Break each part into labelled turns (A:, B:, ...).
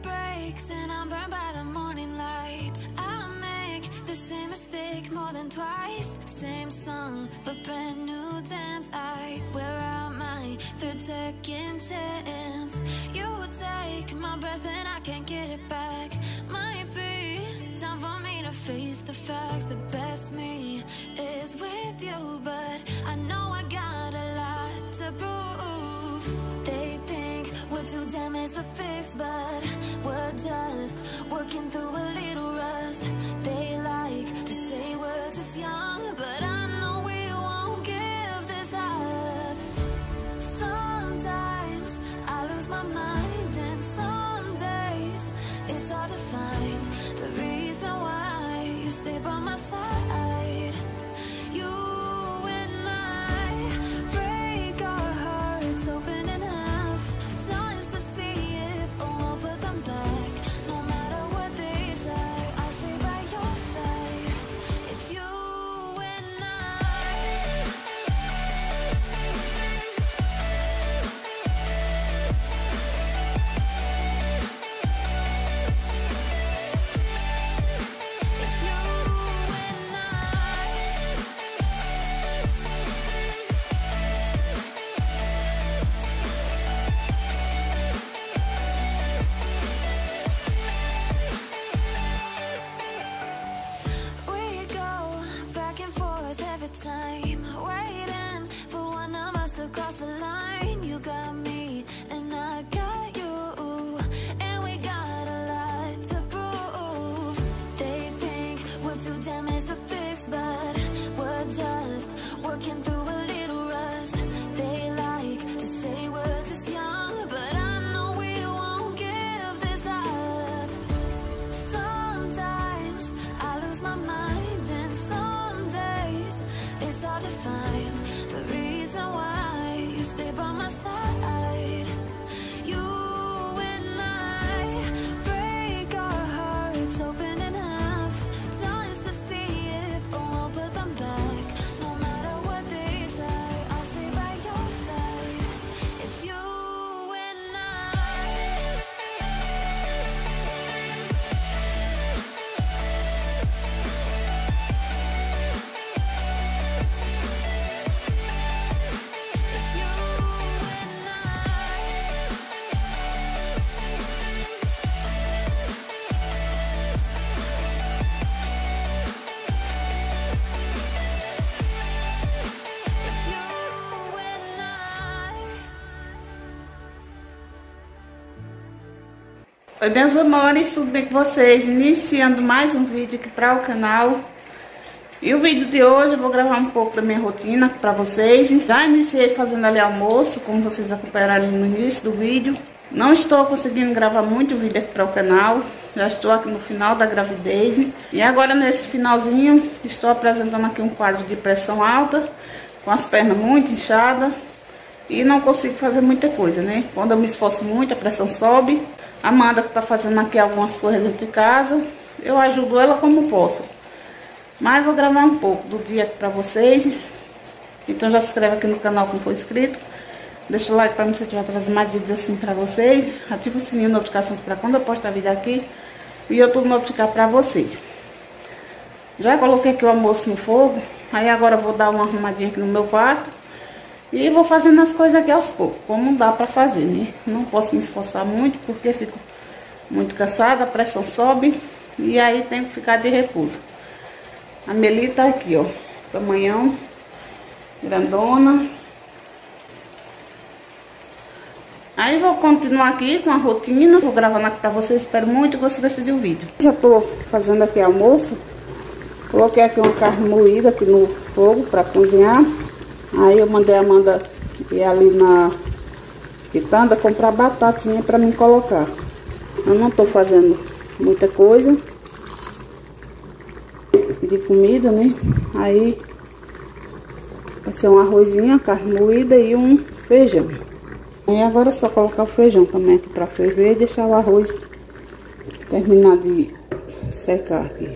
A: breaks and I'm burned by the morning light. I make the same mistake more than twice. Same song, but brand new dance. I wear out my third second chance. You take my breath and I can't get it back. Might be time for me to face the facts. The best me is with you, but I know I got a lot to prove. They think we're too damaged to fix, but we're just working through a little rust. They like to say we're just young, but I know we won't give this up. Sometimes I lose my mind, and some days it's hard to find the reason why you stay by my side. You and I break our hearts open in half, just to see if we'll put them back. No matter what they try, I'll stay by your side. It's you and I. It's you and we go back and forth every time, waiting for one of us to cross the line. You got me and I got you, and we got a lot to prove. They think we're too damaged to fix, but we're just working through a little rust. They like to say we're just young, but I know we won't give this up. Sometimes I lose my mind, and some days it's hard to find the reason why you stay by my side. You and I break our hearts open in half, just to see if we'll put them back. No matter what they try, I'll stay by your side. It's you and I. It's you and It's you and I.
B: Oi, meus amores, tudo bem com vocês? Iniciando mais um vídeo aqui para o canal. E o vídeo de hoje eu vou gravar um pouco da minha rotina para vocês. Já iniciei fazendo ali almoço, como vocês acompanharam ali no início do vídeo. Não estou conseguindo gravar muito vídeo aqui para o canal. Já estou aqui no final da gravidez. E agora nesse finalzinho estou apresentando aqui um quadro de pressão alta, com as pernas muito inchadas. E não consigo fazer muita coisa, né? Quando eu me esforço muito, a pressão sobe. A Amanda, que está fazendo aqui algumas coisas dentro de casa, eu ajudo ela como posso. Mas vou gravar um pouco do dia aqui para vocês. Então já se inscreve aqui no canal como for inscrito. Deixa o like para mim se eu estiver trazendo mais vídeos assim para vocês. Ativa o sininho de notificações para quando eu postar vídeo aqui e o YouTube notificar para vocês. Já coloquei aqui o almoço no fogo. Aí agora eu vou dar uma arrumadinha aqui no meu quarto. E vou fazendo as coisas aqui aos poucos, como dá pra fazer, né? Não posso me esforçar muito, porque fico muito cansada, a pressão sobe. E aí tenho que ficar de repouso. A Meli tá aqui, ó, tamanhão, grandona. Aí vou continuar aqui com a rotina, vou gravando aqui pra vocês, espero muito que vocês gostem do vídeo. Já tô fazendo aqui almoço. Coloquei aqui uma carne moída aqui no fogo pra cozinhar. Aí eu mandei a Amanda ir ali na quitanda comprar batatinha pra mim colocar. Eu não tô fazendo muita coisa de comida, né? Aí vai ser um arrozinho, carne moída e um feijão. Aí agora é só colocar o feijão também aqui pra ferver e deixar o arroz terminar de secar aqui.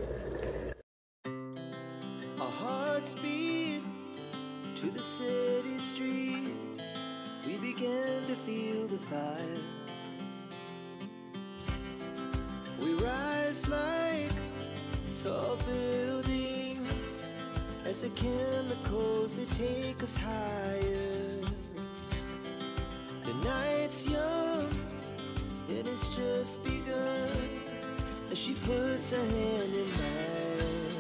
C: To the city streets, we began to feel the fire. tall buildings as the chemicals they take us higher. The night's young and it's just begun as she puts her hand in mine.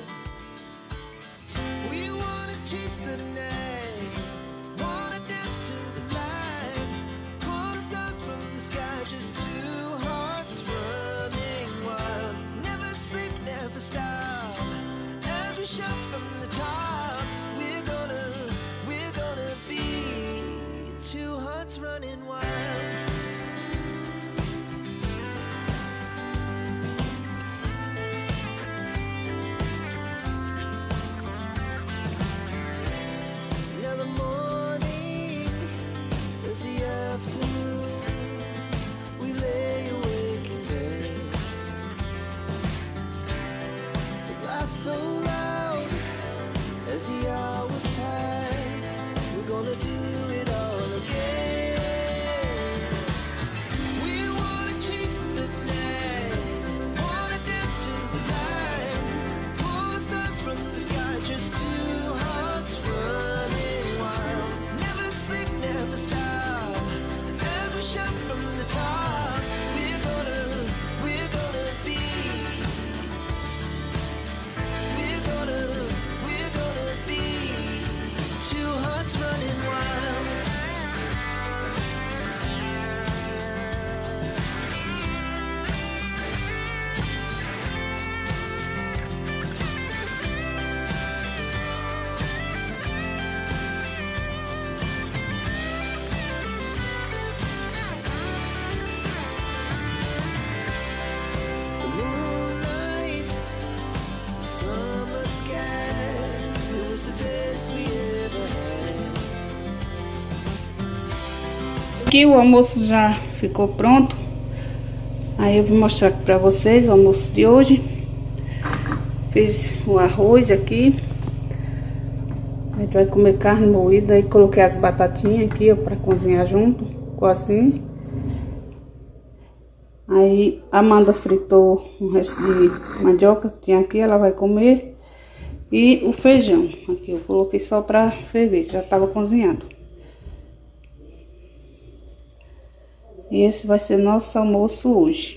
C: We wanna chase the night, wanna dance to the light, pull stars from the sky, just two hearts running wild. Never sleep, never stop, as we shout from the top. We're gonna be two hearts running wild. So loud as the hours pass, we're gonna do it all again. We wanna chase the night, wanna dance to the light, pull stars from the sky, just two hearts running wild. Never sleep, never stop, as we shout from the top. We're gonna be two hearts running wild. The moonlight, summer sky, it was the best we ever had.
B: Aqui o almoço já ficou pronto. Aí eu vou mostrar aqui pra vocês o almoço de hoje. Fiz o arroz aqui. A gente vai comer carne moída. Aí coloquei as batatinhas aqui, ó, pra cozinhar junto com assim. Aí a Amanda fritou um resto de mandioca que tinha aqui, ela vai comer. E o feijão, aqui eu coloquei só pra ferver, que já tava cozinhado. E esse vai ser nosso almoço hoje.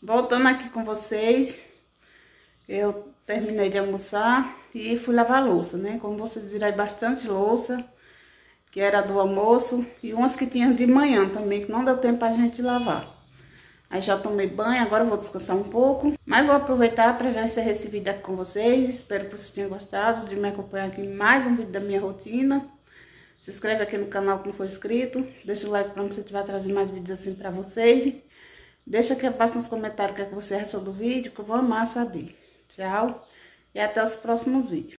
B: Voltando aqui com vocês, eu terminei de almoçar e fui lavar a louça, né? Como vocês viram aí, bastante louça, que era do almoço, e umas que tinham de manhã também, que não deu tempo pra gente lavar. Aí já tomei banho, agora eu vou descansar um pouco, mas vou aproveitar para já encerrar esse vídeo aqui com vocês. Espero que vocês tenham gostado de me acompanhar aqui em mais um vídeo da minha rotina. Se inscreve aqui no canal que não for inscrito, deixa o like para me incentivar a trazer mais vídeos assim para vocês. Deixa aqui abaixo nos comentários o que você achou do vídeo, que eu vou amar saber. Tchau e até os próximos vídeos.